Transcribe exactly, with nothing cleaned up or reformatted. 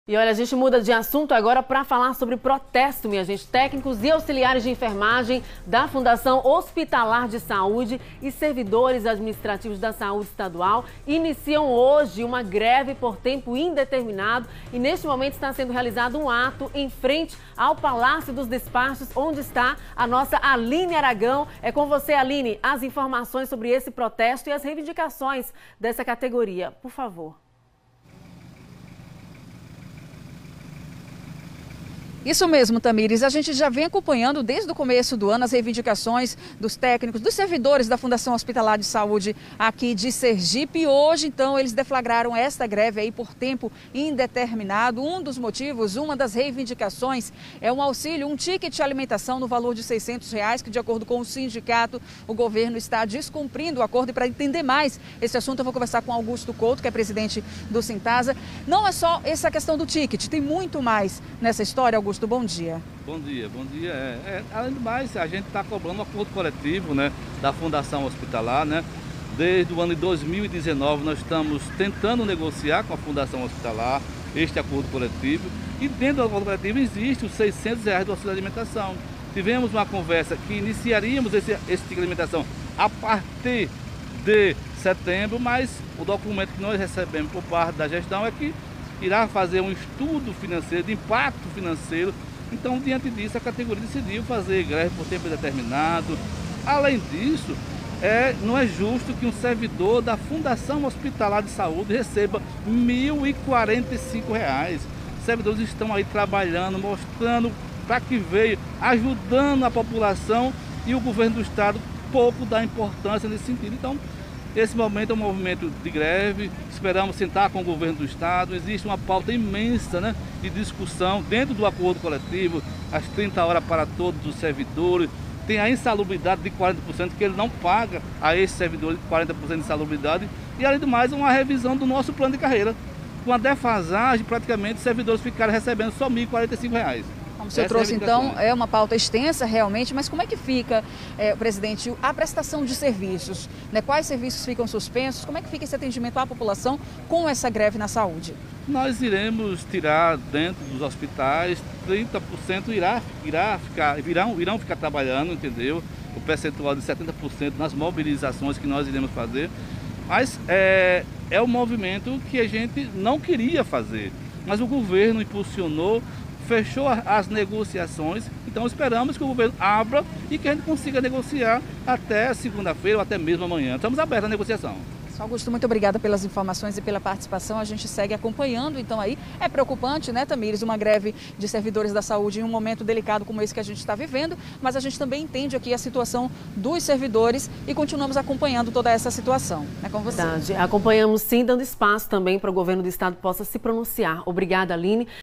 E olha, a gente muda de assunto agora para falar sobre protesto, minha gente. Técnicos e auxiliares de enfermagem da Fundação Hospitalar de Saúde e servidores administrativos da saúde estadual iniciam hoje uma greve por tempo indeterminado e neste momento está sendo realizado um ato em frente ao Palácio dos Despachos, onde está a nossa Aline Aragão. É com você, Aline, as informações sobre esse protesto e as reivindicações dessa categoria, por favor. Isso mesmo, Tamires. A gente já vem acompanhando desde o começo do ano as reivindicações dos técnicos, dos servidores da Fundação Hospitalar de Saúde aqui de Sergipe. E hoje, então, eles deflagraram esta greve aí por tempo indeterminado. Um dos motivos, uma das reivindicações é um auxílio, um ticket de alimentação no valor de seiscentos reais, que de acordo com o sindicato, o governo está descumprindo o acordo. E para entender mais esse assunto, eu vou conversar com Augusto Couto, que é presidente do Sintasa. Não é só essa questão do ticket, tem muito mais nessa história, Augusto. Augusto, bom dia. Bom dia, bom dia. É, é, além do mais, a gente está cobrando um acordo coletivo, né, da Fundação Hospitalar, né? Desde o ano de dois mil e dezenove nós estamos tentando negociar com a Fundação Hospitalar este acordo coletivo e dentro do acordo coletivo existe os seiscentos reais do auxílio de alimentação. Tivemos uma conversa que iniciaríamos esse, esse tipo de alimentação a partir de setembro, mas o documento que nós recebemos por parte da gestão é que irá fazer um estudo financeiro, de impacto financeiro. Então, diante disso, a categoria decidiu fazer greve por tempo determinado. Além disso, é, não é justo que um servidor da Fundação Hospitalar de Saúde receba mil e quarenta e cinco reais. Os servidores estão aí trabalhando, mostrando para que veio, ajudando a população, e o governo do estado pouco dá importância nesse sentido. Então, esse momento é um movimento de greve, esperamos sentar com o governo do estado. Existe uma pauta imensa, né, de discussão dentro do acordo coletivo, as trinta horas para todos os servidores, tem a insalubridade de quarenta por cento que ele não paga a esses servidores, quarenta por cento de insalubridade, e além do mais uma revisão do nosso plano de carreira, com a defasagem praticamente os servidores ficaram recebendo só mil e quarenta e cinco reais. Como o senhor trouxe, então, é uma pauta extensa realmente, mas como é que fica, é, presidente, a prestação de serviços? Né? Quais serviços ficam suspensos? Como é que fica esse atendimento à população com essa greve na saúde? Nós iremos tirar dentro dos hospitais, trinta por cento irá, irá ficar, irão, irão ficar trabalhando, entendeu? O percentual de setenta por cento nas mobilizações que nós iremos fazer, mas é, é um movimento que a gente não queria fazer, mas o governo impulsionou, fechou as negociações, então esperamos que o governo abra e que a gente consiga negociar até segunda-feira ou até mesmo amanhã. Estamos abertos à negociação. Augusto, muito obrigada pelas informações e pela participação. A gente segue acompanhando, então aí é preocupante, né, Tamires, uma greve de servidores da saúde em um momento delicado como esse que a gente está vivendo, mas a gente também entende aqui a situação dos servidores e continuamos acompanhando toda essa situação. É com você. Verdade. Acompanhamos sim, dando espaço também para o governo do estado possa se pronunciar. Obrigada, Aline.